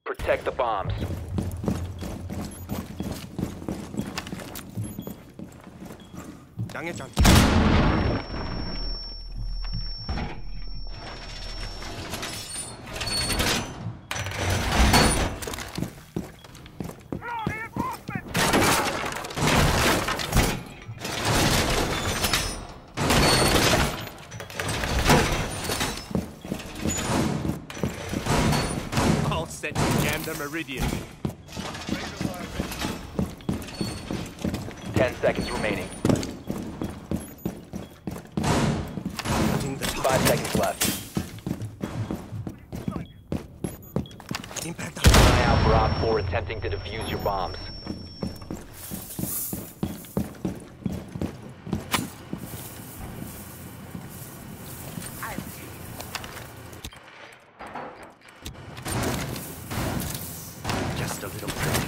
Protect the bombs. 양해장. All set to jam the meridian. 10 seconds remaining. 5 seconds left. 임팩트. Keep an eye out for Op 4 attempting to defuse your bombs. Just a little pretty.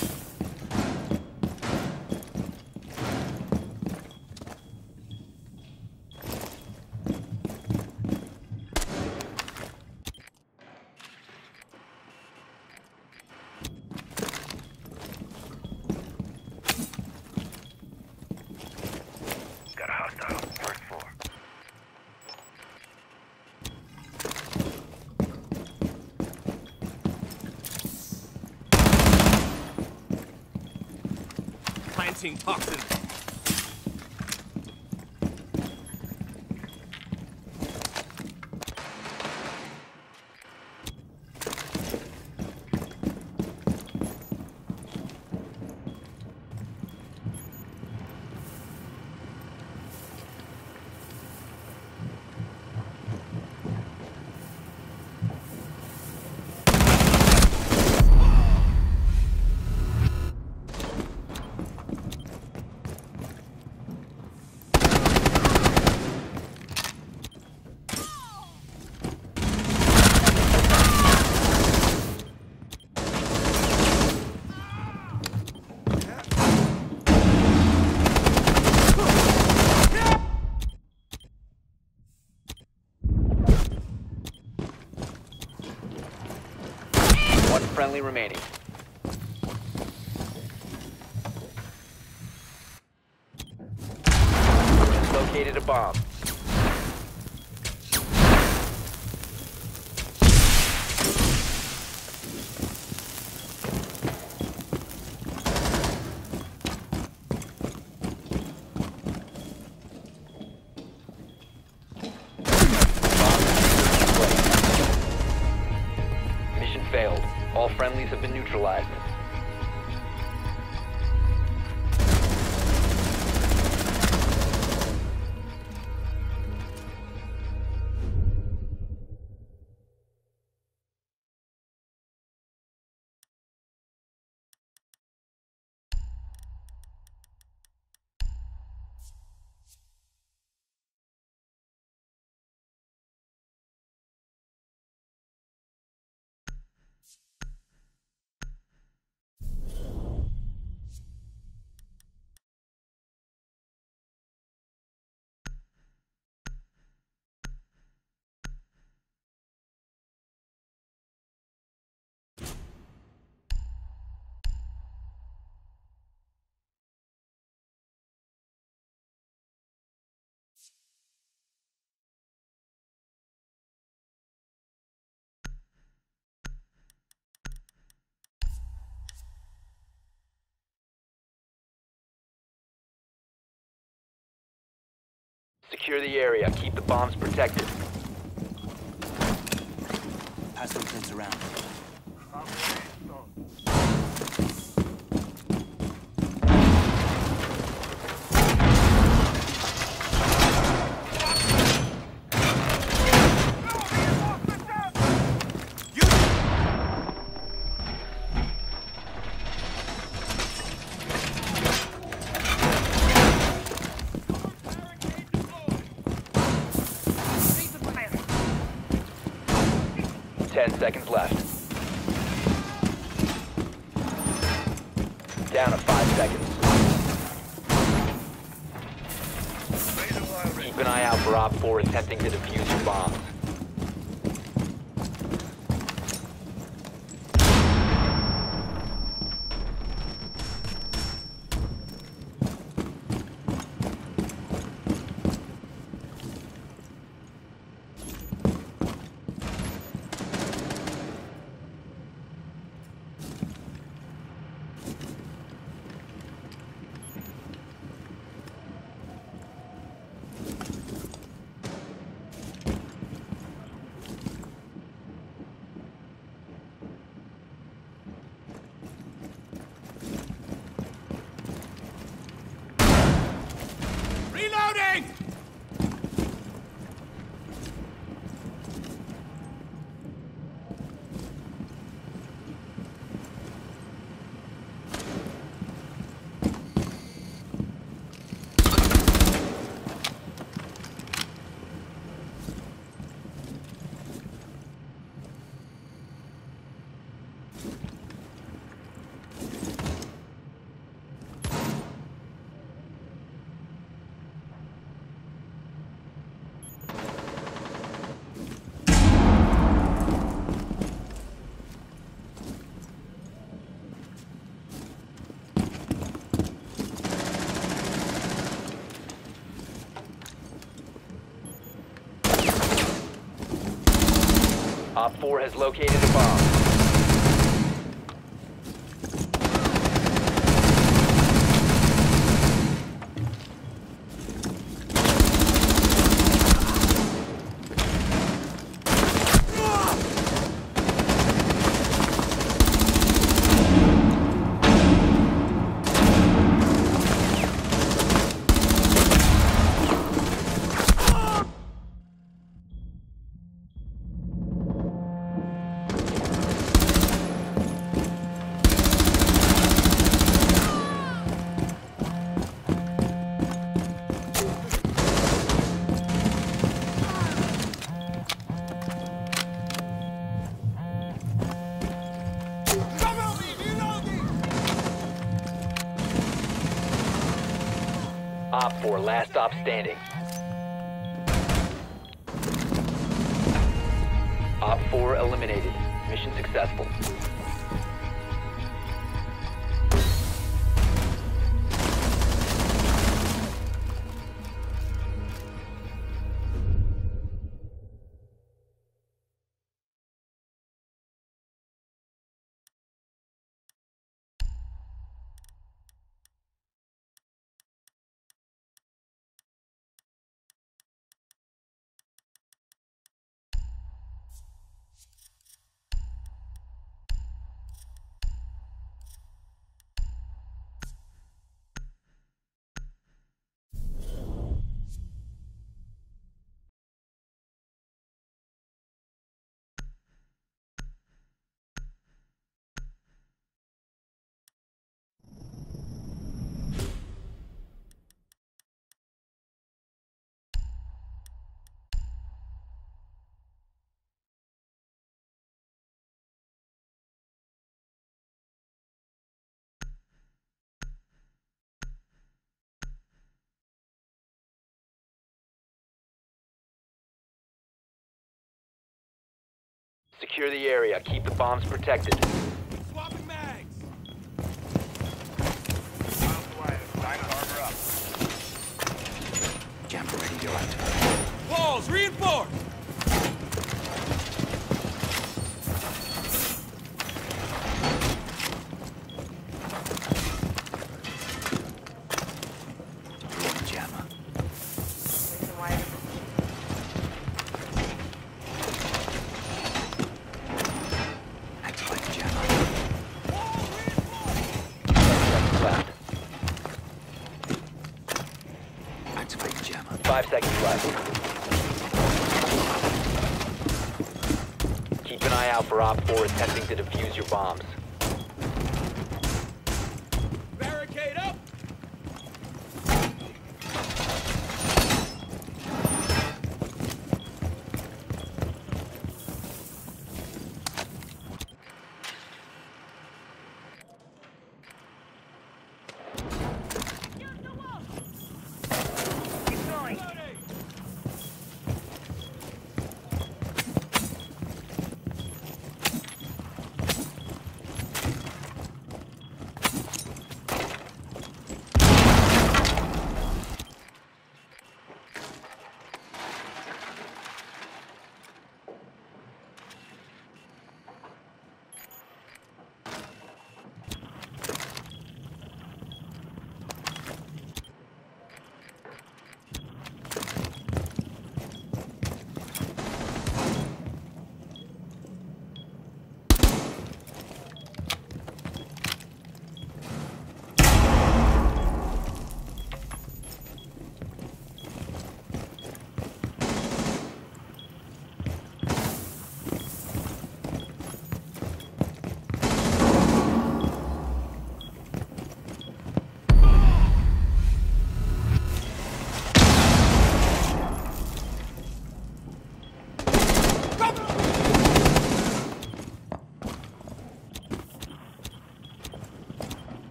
Got a hostile. First floor. Planting toxins. One friendly remaining. Just located a bomb. Mission failed. All friendlies have been neutralized. Secure the area. Keep the bombs protected. Pass those things around. Ten seconds left. Down to 5 seconds. Keep an eye out for Op 4 attempting to defuse your bombs. Op 4 has located a bomb. Op 4, last stop standing. Op 4 eliminated. Mission successful. Secure the area. Keep the bombs protected. Swapping mags. Jammer ready to activate. Walls reinforced. Throwing jammer. Activate jammer. Left. Activate jammer. 5 seconds left. Keep an eye out for Op 4 attempting to defuse your bombs. Barricade up.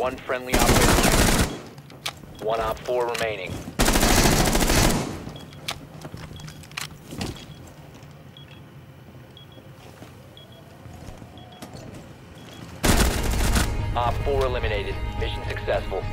One friendly operator. One Op 4 remaining. Op 4 eliminated. Mission successful.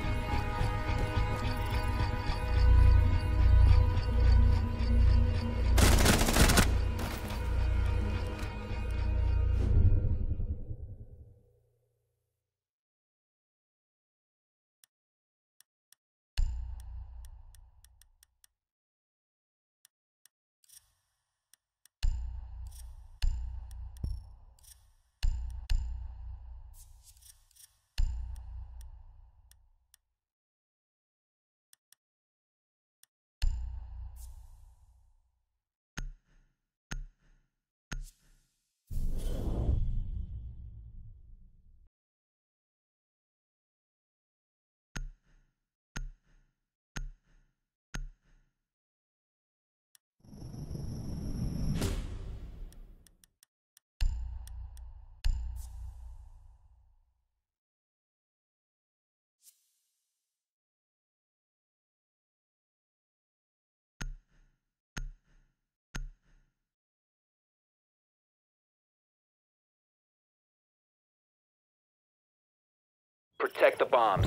Protect the bombs.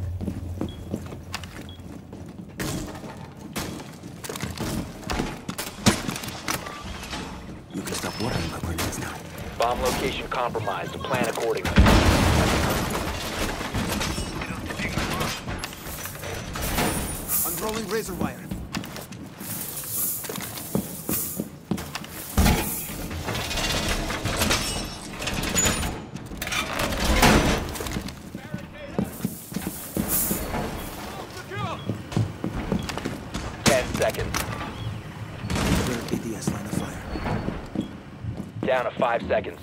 You can stop worrying about grenades now. Bomb location compromised. Plan accordingly. Unrolling razor wire. Secure! 10 seconds. Clear ADS line of fire. Down to 5 seconds.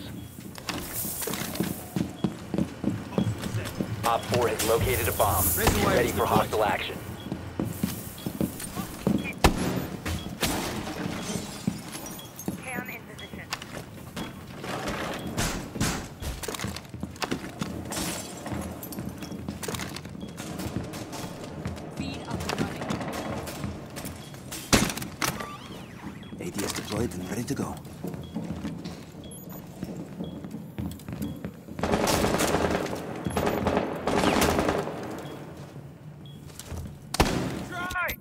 Op 4 has located a bomb. Be ready for hostile action. Cam in position. Feed up and running. ADS deployed and ready to go. Try!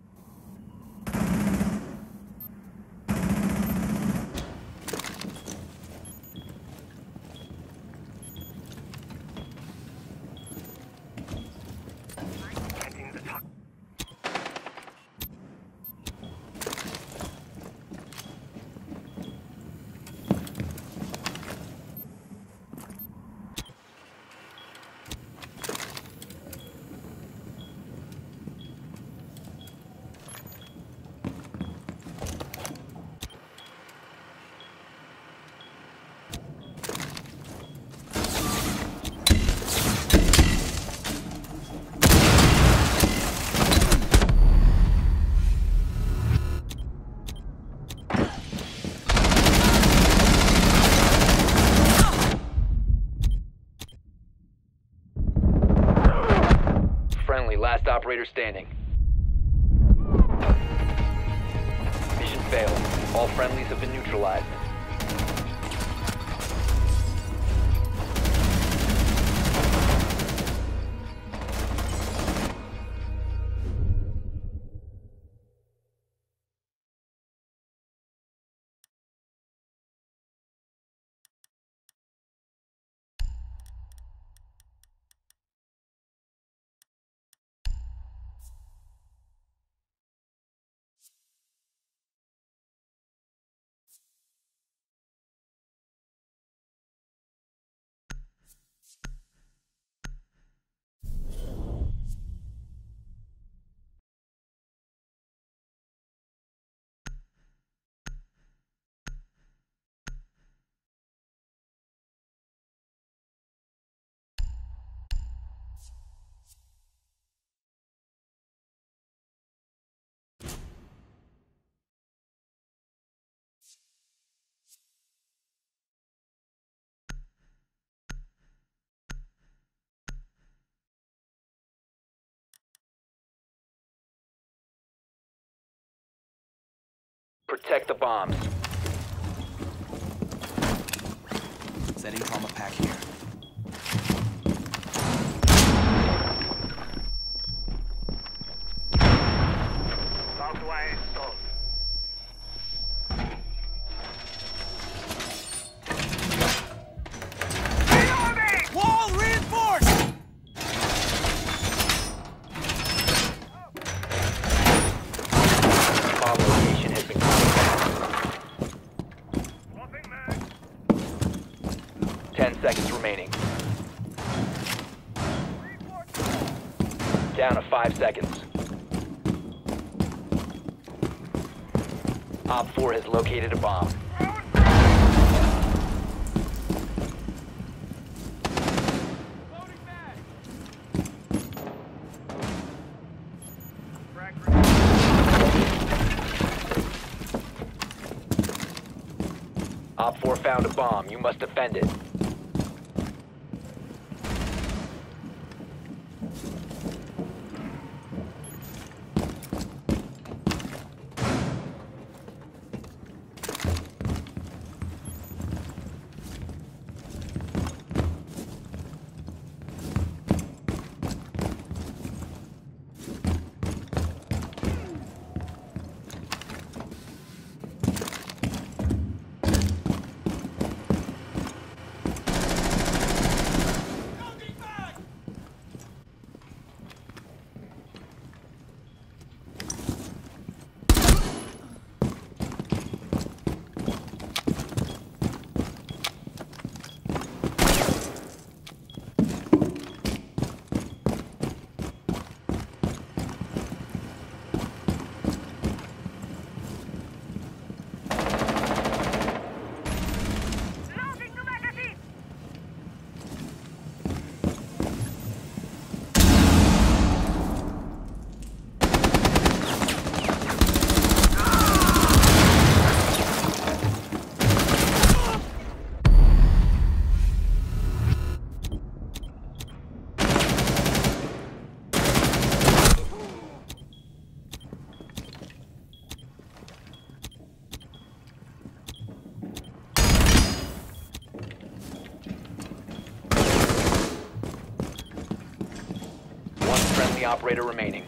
Friendly, last operator standing. Mission failed. All friendlies have been neutralized. Protect the bombs. Setting trauma pack here. Wall reinforced! Bomb location has been contacted. 10 seconds remaining. Down to 5 seconds. Op 4 has located a bomb. Loading mag! Op 4 found a bomb. You must defend it. Loading mag! Loading the magazine. One friendly operator remaining.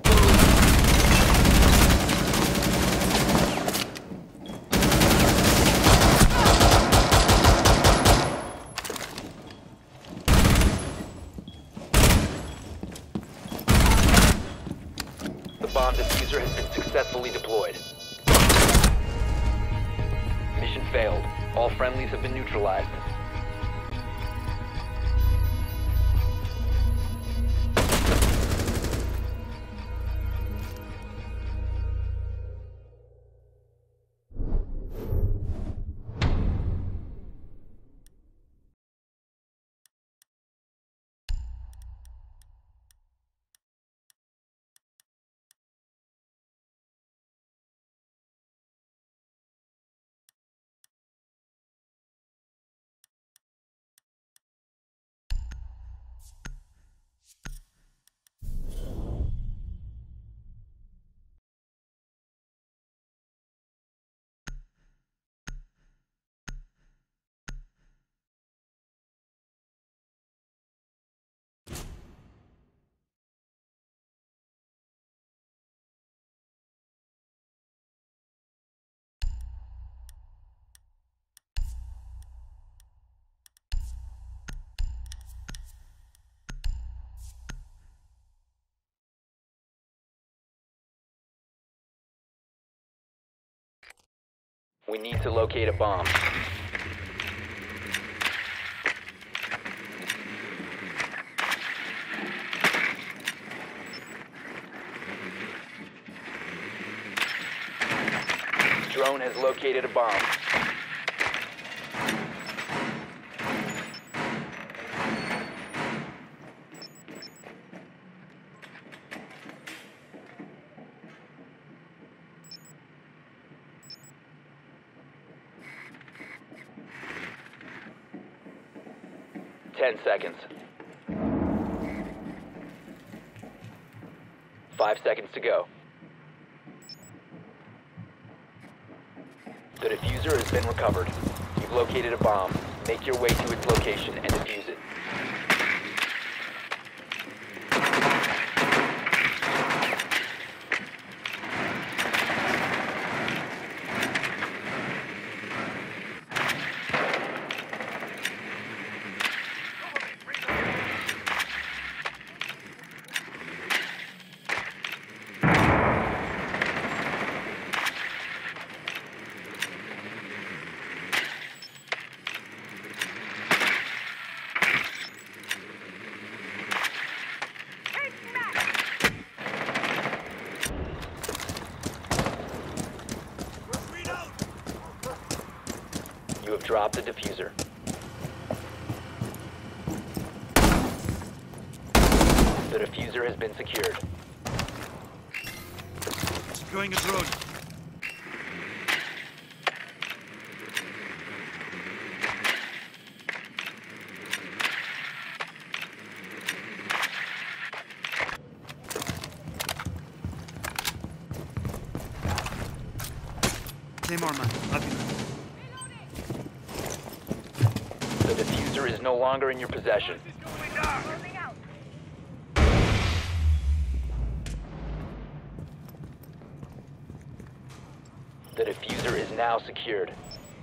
The bomb diffuser has been successfully deployed. Mission failed. All friendlies have been neutralized. We need to locate a bomb. Drone has located a bomb. Ten seconds. 5 seconds to go. The diffuser has been recovered. You've located a bomb. Make your way to its location and defuse it. You have dropped the diffuser. The diffuser has been secured. Securing a drone. Claymore man, up in. The diffuser is no longer in your possession. Closing out. The diffuser is now secured.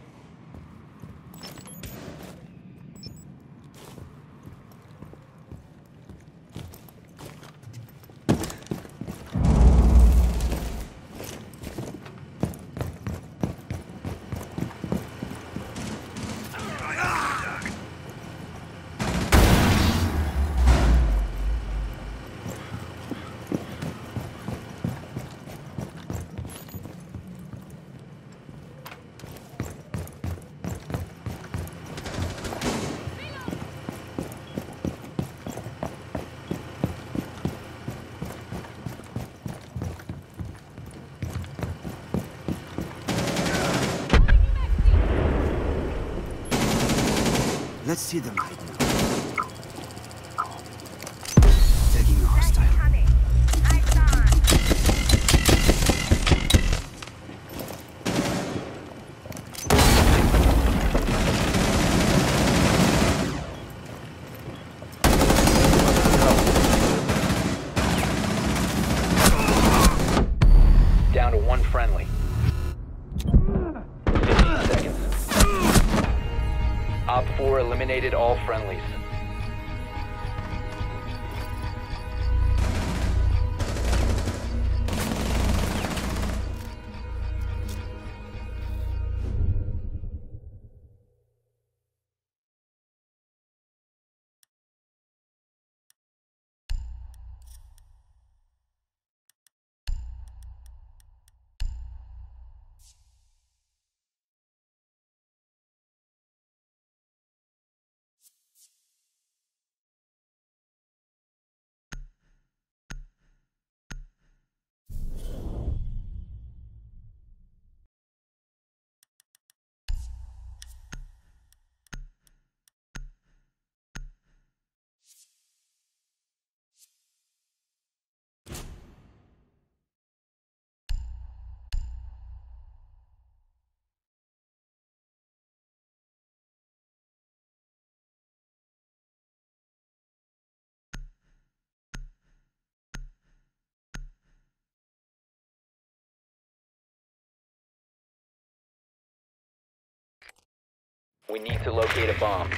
Let's see them right now. Tagging a hostile. Coming. Eyes on. Down to one friendly. 15 seconds. Op 4 eliminated all friendlies. We need to locate a bomb.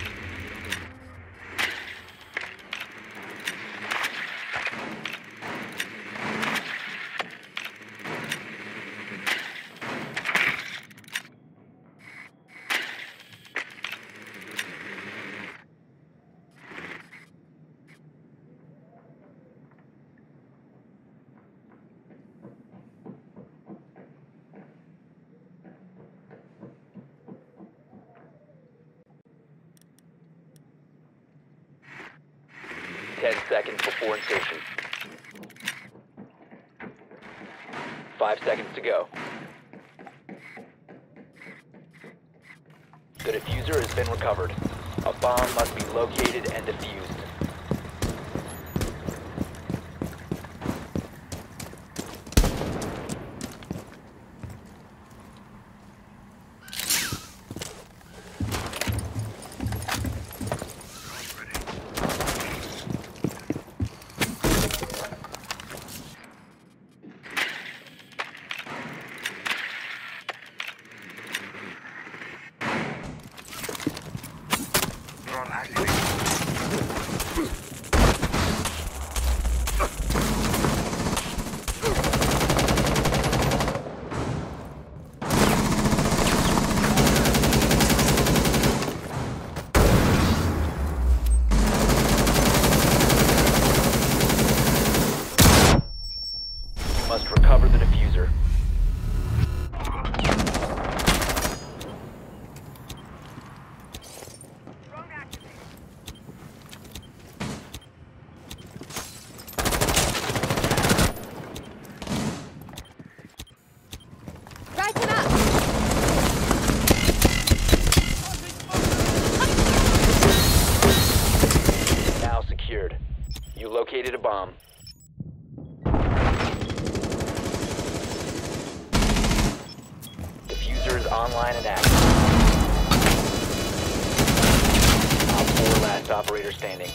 Ten seconds before insertion. 5 seconds to go. The diffuser has been recovered. A bomb must be located and defused. Must recover the diffuser. Drone activated. Right him up! Now secured. You located a bomb. Diffuser is online and active. Op 4 last operator standing.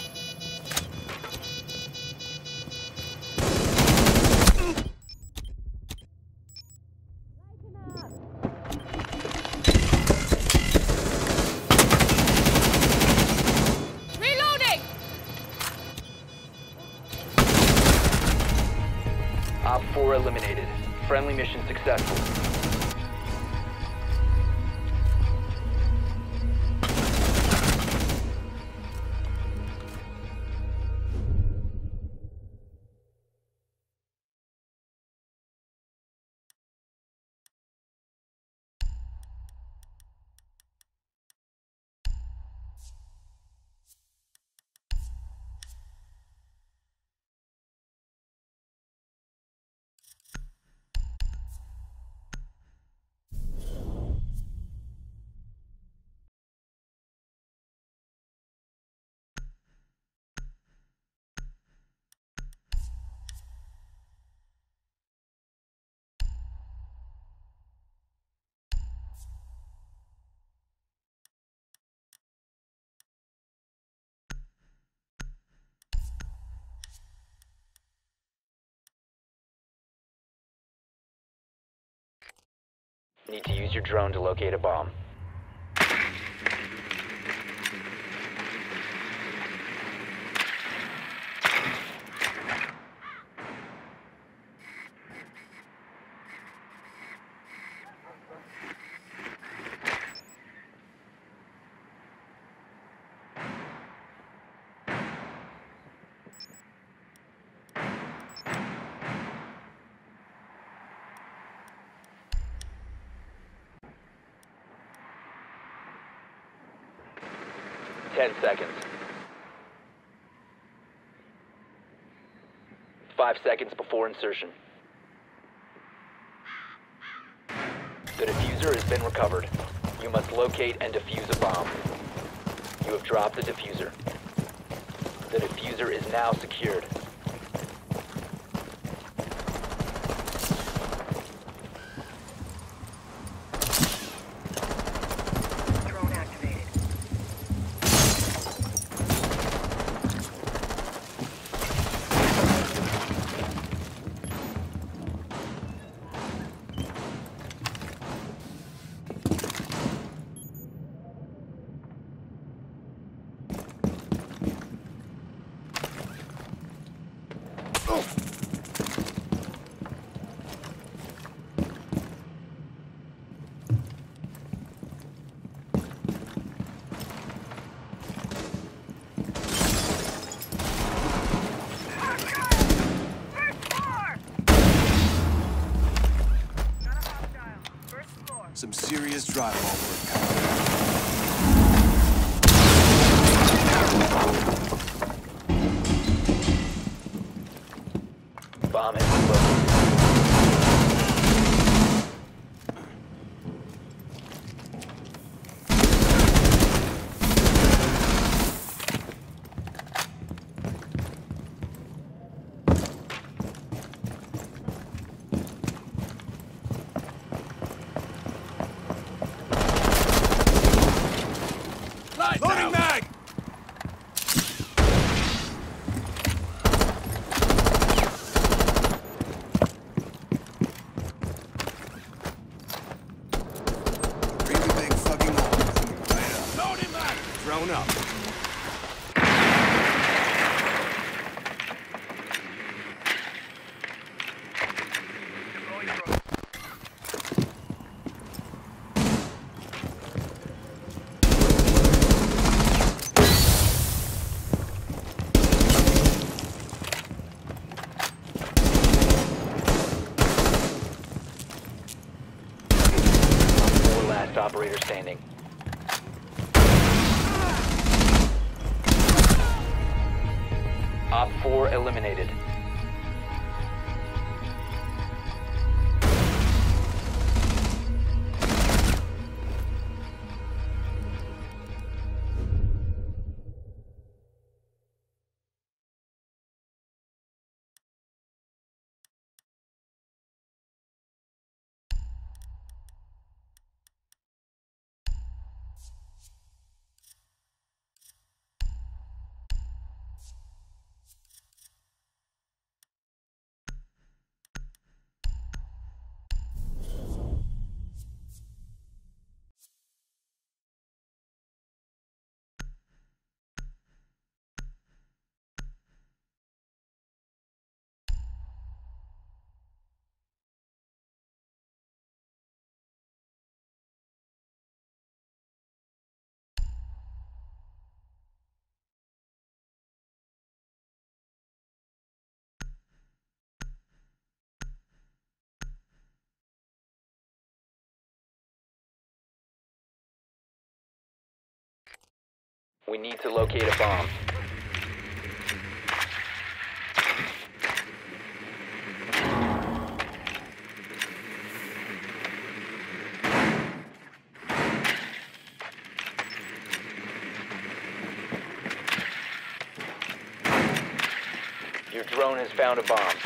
Reloading! Op 4 eliminated. Friendly mission successful. Need to use your drone to locate a bomb. Ten seconds. 5 seconds before insertion. The diffuser has been recovered. You must locate and defuse a bomb. You have dropped the diffuser. The diffuser is now secured. Drone activated. Some serious drywall work. Bomb has been located. Deploying drone. Four last operator standing. Op 4 eliminated. We need to locate a bomb. Your drone has found a bomb.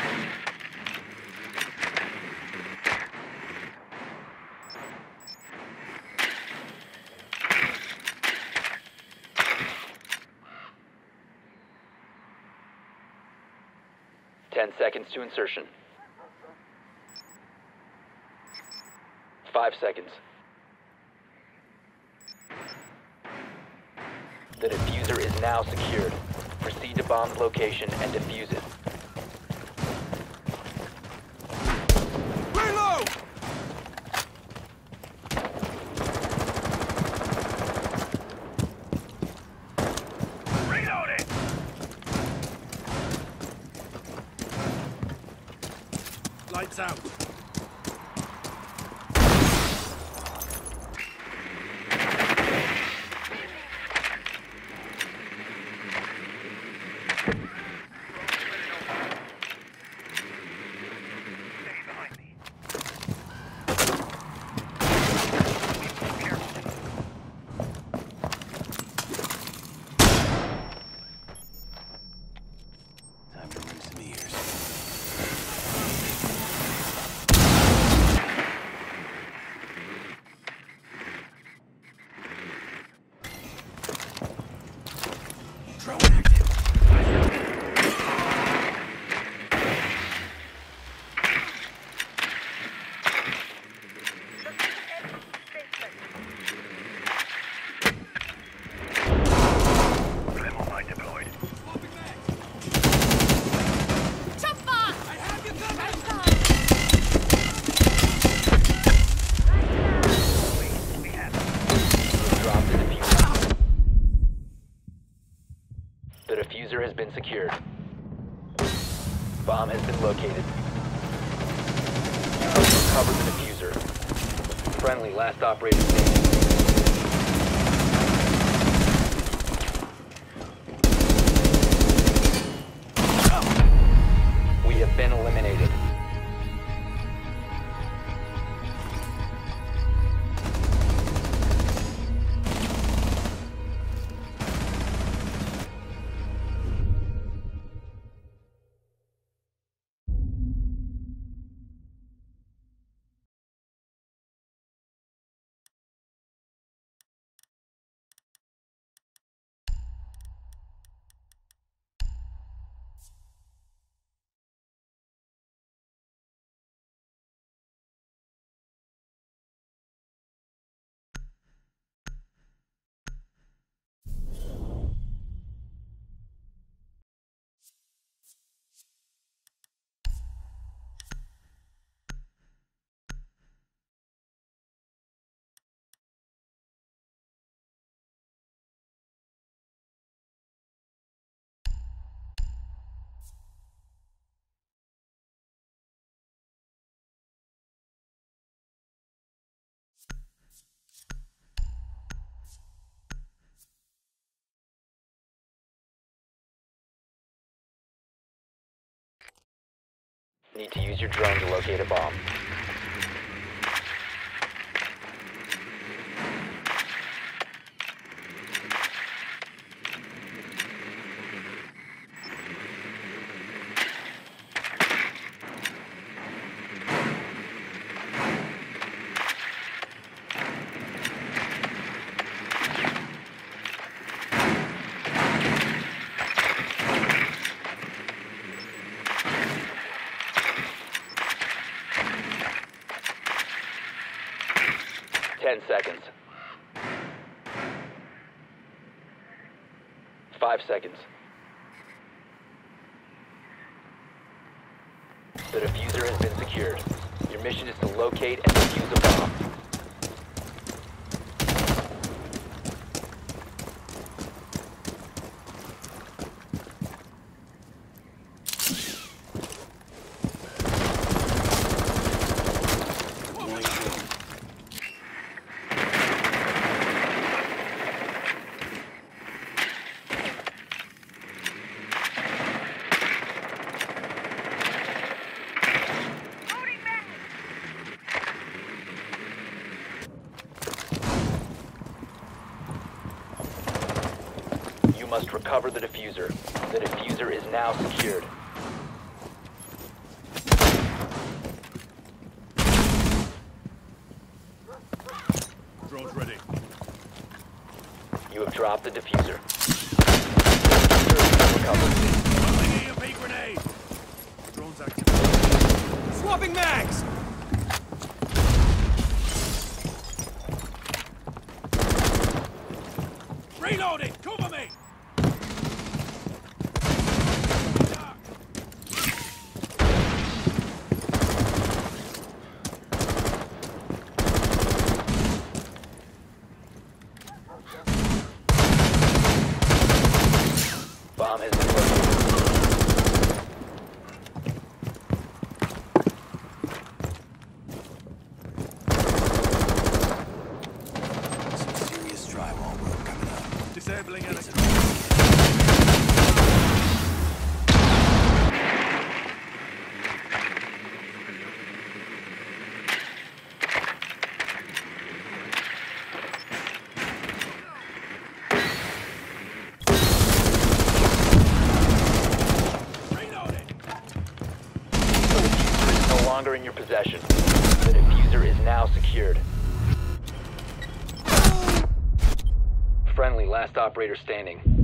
Ten seconds to insertion. 5 seconds. The diffuser is now secured. Proceed to bomb's location and defuse it. Reload! Reloading! Lights out. Stay behind me. Time to ring some ears. Drone active. Thermal mine deployed. Swapping back. Chopper! I have you covered. We have Drop the diffuser. The diffuser has been secured. Bomb has been located. Cover the diffuser. Friendly, last operator standing. We have been eliminated. Need to use your drone to locate a bomb. Seconds. 5 seconds. The diffuser has been secured. Your mission is to locate and defuse a bomb. You must recover the diffuser. The diffuser is now secured. Drone's ready. You have dropped the diffuser. The diffuser has been recovered. Throwing EMP grenade. Drone's active. Swapping mags. Reloading. Cover me. Bomb has been located. Some serious drywall work coming up. Disabling enemy. No longer in your possession. The diffuser is now secured. Friendly, last operator standing.